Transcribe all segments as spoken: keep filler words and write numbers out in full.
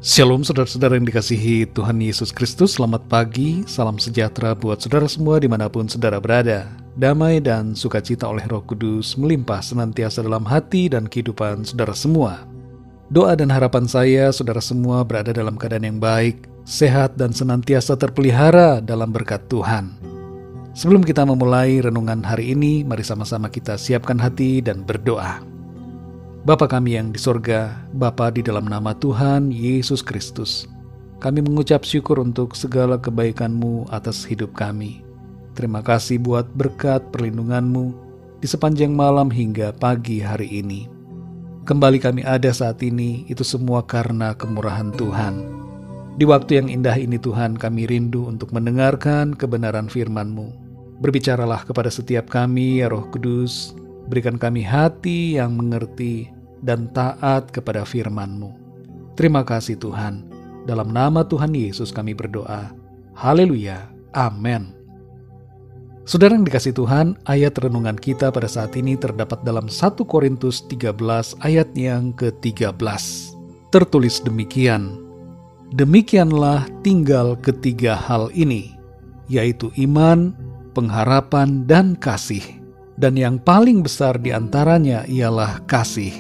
Shalom saudara-saudara yang dikasihi Tuhan Yesus Kristus. Selamat pagi, salam sejahtera buat saudara semua dimanapun saudara berada. Damai dan sukacita oleh Roh Kudus melimpah senantiasa dalam hati dan kehidupan saudara semua. Doa dan harapan saya saudara semua berada dalam keadaan yang baik, sehat dan senantiasa terpelihara dalam berkat Tuhan. Sebelum kita memulai renungan hari ini, mari sama-sama kita siapkan hati dan berdoa. Bapa kami yang di sorga, Bapa di dalam nama Tuhan Yesus Kristus, kami mengucap syukur untuk segala kebaikan-Mu atas hidup kami. Terima kasih buat berkat perlindungan-Mu di sepanjang malam hingga pagi hari ini. Kembali kami ada saat ini, itu semua karena kemurahan Tuhan. Di waktu yang indah ini Tuhan, kami rindu untuk mendengarkan kebenaran firman-Mu. Berbicaralah kepada setiap kami, ya Roh Kudus, berikan kami hati yang mengerti dan taat kepada firman-Mu. Terima kasih Tuhan. Dalam nama Tuhan Yesus kami berdoa. Haleluya. Amin. Saudara yang dikasihi Tuhan, ayat renungan kita pada saat ini terdapat dalam satu Korintus tiga belas ayat yang ke tiga belas. Tertulis demikian. Demikianlah tinggal ketiga hal ini, yaitu iman, pengharapan, dan kasih. Dan yang paling besar di antaranya ialah kasih.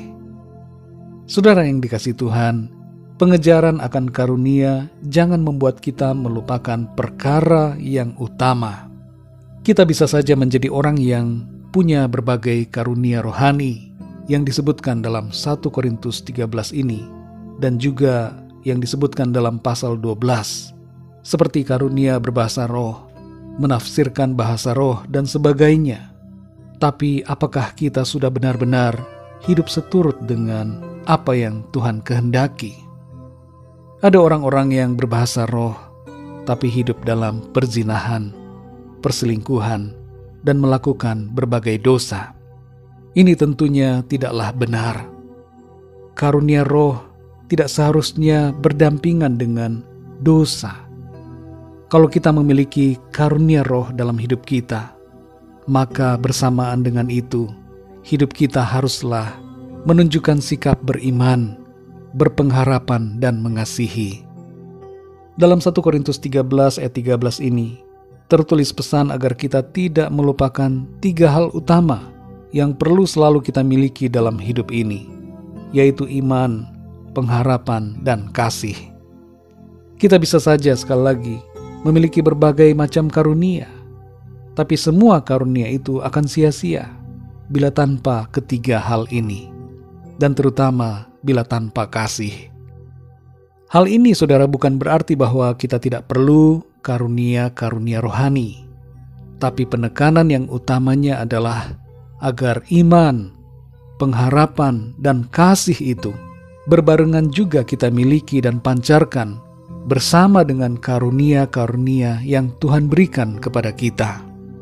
Saudara yang dikasihi Tuhan, pengejaran akan karunia jangan membuat kita melupakan perkara yang utama. Kita bisa saja menjadi orang yang punya berbagai karunia rohani yang disebutkan dalam satu Korintus tiga belas ini, dan juga yang disebutkan dalam pasal dua belas, seperti karunia berbahasa roh, menafsirkan bahasa roh, dan sebagainya. Tapi apakah kita sudah benar-benar hidup seturut dengan apa yang Tuhan kehendaki? Ada orang-orang yang berbahasa roh, tapi hidup dalam perzinahan, perselingkuhan, dan melakukan berbagai dosa. Ini tentunya tidaklah benar. Karunia roh tidak seharusnya berdampingan dengan dosa. Kalau kita memiliki karunia roh dalam hidup kita, maka bersamaan dengan itu, hidup kita haruslah menunjukkan sikap beriman, berpengharapan, dan mengasihi. Dalam satu Korintus tiga belas ayat tiga belas ini, tertulis pesan agar kita tidak melupakan tiga hal utama yang perlu selalu kita miliki dalam hidup ini, yaitu iman, pengharapan, dan kasih. Kita bisa saja sekali lagi memiliki berbagai macam karunia, tapi semua karunia itu akan sia-sia bila tanpa ketiga hal ini, dan terutama bila tanpa kasih. Hal ini saudara bukan berarti bahwa kita tidak perlu karunia-karunia rohani, tapi penekanan yang utamanya adalah agar iman, pengharapan, dan kasih itu berbarengan juga kita miliki dan pancarkan bersama dengan karunia-karunia yang Tuhan berikan kepada kita.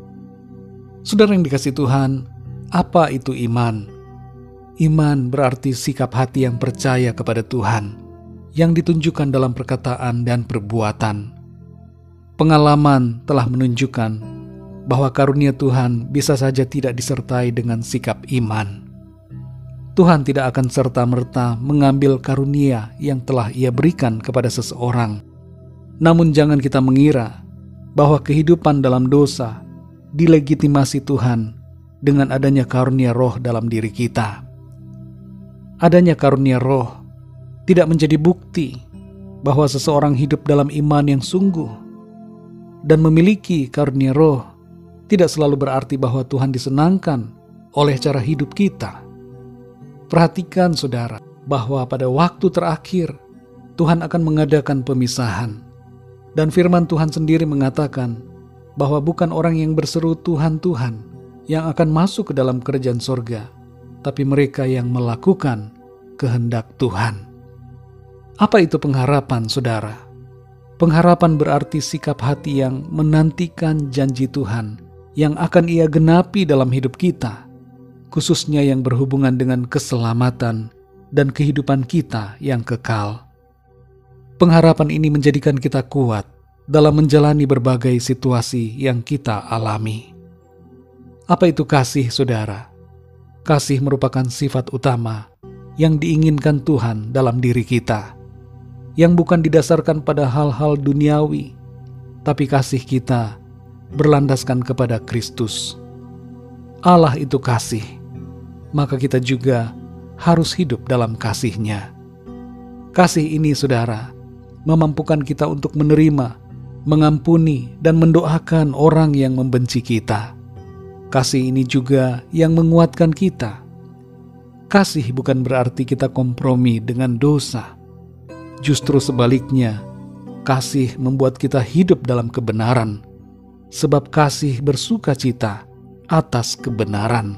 Saudara yang dikasihi Tuhan, apa itu iman? Iman berarti sikap hati yang percaya kepada Tuhan, yang ditunjukkan dalam perkataan dan perbuatan. Pengalaman telah menunjukkan bahwa karunia Tuhan bisa saja tidak disertai dengan sikap iman. Tuhan tidak akan serta-merta mengambil karunia yang telah Ia berikan kepada seseorang. Namun jangan kita mengira bahwa kehidupan dalam dosa dilegitimasi Tuhan dengan adanya karunia roh dalam diri kita. Adanya karunia roh tidak menjadi bukti bahwa seseorang hidup dalam iman yang sungguh, dan memiliki karunia roh tidak selalu berarti bahwa Tuhan disenangkan oleh cara hidup kita. Perhatikan saudara, bahwa pada waktu terakhir Tuhan akan mengadakan pemisahan, dan firman Tuhan sendiri mengatakan bahwa bukan orang yang berseru Tuhan, Tuhan yang akan masuk ke dalam kerajaan sorga, tapi mereka yang melakukan kehendak Tuhan. Apa itu pengharapan, saudara? Pengharapan berarti sikap hati yang menantikan janji Tuhan yang akan Ia genapi dalam hidup kita, khususnya yang berhubungan dengan keselamatan dan kehidupan kita yang kekal. Pengharapan ini menjadikan kita kuat dalam menjalani berbagai situasi yang kita alami. Apa itu kasih, saudara? Kasih merupakan sifat utama yang diinginkan Tuhan dalam diri kita. yang bukan didasarkan pada hal-hal duniawi, tapi kasih kita berlandaskan kepada Kristus. Allah itu kasih, maka kita juga harus hidup dalam kasih-Nya. Kasih ini, saudara, memampukan kita untuk menerima, mengampuni, dan mendoakan orang yang membenci kita. Kasih ini juga yang menguatkan kita. Kasih bukan berarti kita kompromi dengan dosa. Justru sebaliknya, kasih membuat kita hidup dalam kebenaran, sebab kasih bersuka cita atas kebenaran.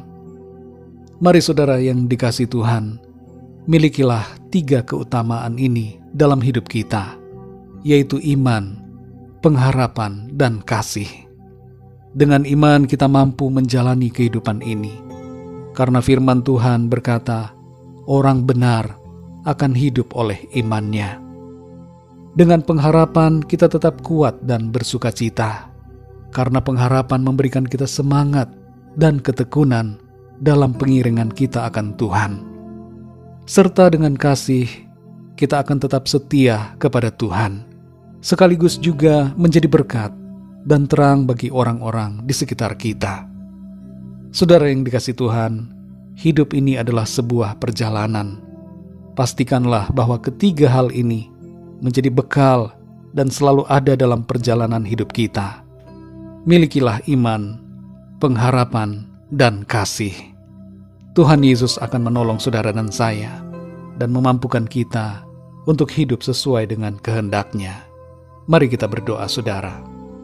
Mari saudara yang dikasihi Tuhan, milikilah tiga keutamaan ini dalam hidup kita, yaitu iman, pengharapan, dan kasih. Dengan iman kita mampu menjalani kehidupan ini, karena firman Tuhan berkata, orang benar akan hidup oleh imannya. Dengan pengharapan kita tetap kuat dan bersuka cita, karena pengharapan memberikan kita semangat dan ketekunan dalam pengiringan kita akan Tuhan. Serta dengan kasih, kita akan tetap setia kepada Tuhan, sekaligus juga menjadi berkat dan terang bagi orang-orang di sekitar kita. Saudara yang dikasihi Tuhan, hidup ini adalah sebuah perjalanan. Pastikanlah bahwa ketiga hal ini menjadi bekal dan selalu ada dalam perjalanan hidup kita. Milikilah iman, pengharapan, dan kasih. Tuhan Yesus akan menolong saudara dan saya dan memampukan kita untuk hidup sesuai dengan kehendak-Nya. Mari kita berdoa, saudara.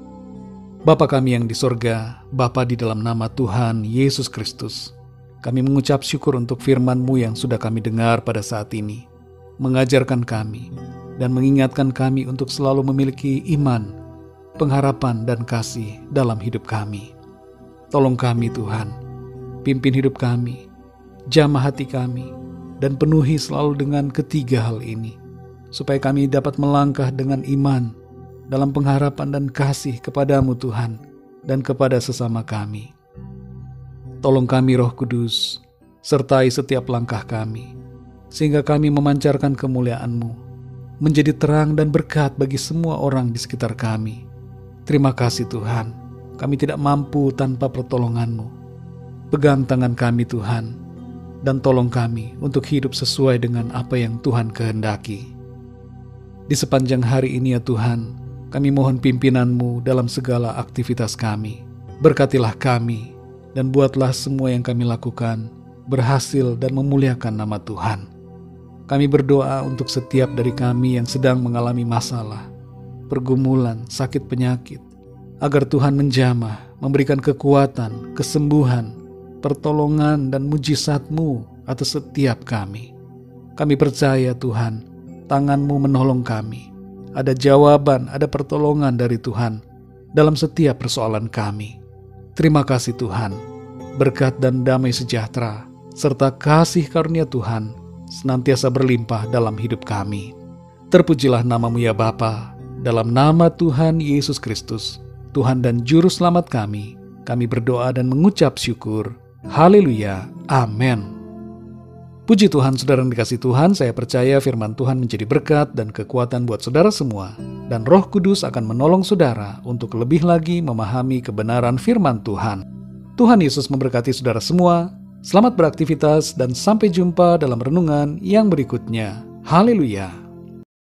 Bapa kami yang di sorga, Bapa di dalam nama Tuhan Yesus Kristus, kami mengucap syukur untuk firman-Mu yang sudah kami dengar pada saat ini, mengajarkan kami dan mengingatkan kami untuk selalu memiliki iman, pengharapan, dan kasih dalam hidup kami. Tolong kami Tuhan, pimpin hidup kami, jamah hati kami, dan penuhi selalu dengan ketiga hal ini, supaya kami dapat melangkah dengan iman dalam pengharapan dan kasih kepadamu Tuhan, dan kepada sesama kami. Tolong kami Roh Kudus, sertai setiap langkah kami, sehingga kami memancarkan kemuliaan-Mu, menjadi terang dan berkat bagi semua orang di sekitar kami. Terima kasih Tuhan, kami tidak mampu tanpa pertolongan-Mu. Pegang tangan kami Tuhan, dan tolong kami untuk hidup sesuai dengan apa yang Tuhan kehendaki. Di sepanjang hari ini ya Tuhan, kami mohon pimpinan-Mu dalam segala aktivitas kami. Berkatilah kami, dan buatlah semua yang kami lakukan berhasil dan memuliakan nama Tuhan. Kami berdoa untuk setiap dari kami yang sedang mengalami masalah, pergumulan, sakit penyakit, agar Tuhan menjamah, memberikan kekuatan, kesembuhan, pertolongan, dan mujizat-Mu atas setiap kami. Kami percaya Tuhan, tangan-Mu menolong kami. Ada jawaban, ada pertolongan dari Tuhan dalam setiap persoalan kami. Terima kasih Tuhan, berkat dan damai sejahtera, serta kasih karunia Tuhan senantiasa berlimpah dalam hidup kami. Terpujilah nama-Mu ya Bapa, dalam nama Tuhan Yesus Kristus, Tuhan dan Juru Selamat kami, kami berdoa dan mengucap syukur. Haleluya, amin. Puji Tuhan, saudara yang dikasihi Tuhan, saya percaya firman Tuhan menjadi berkat dan kekuatan buat saudara semua, dan Roh Kudus akan menolong saudara untuk lebih lagi memahami kebenaran firman Tuhan. Tuhan Yesus memberkati saudara semua. Selamat beraktivitas dan sampai jumpa dalam renungan yang berikutnya. Haleluya.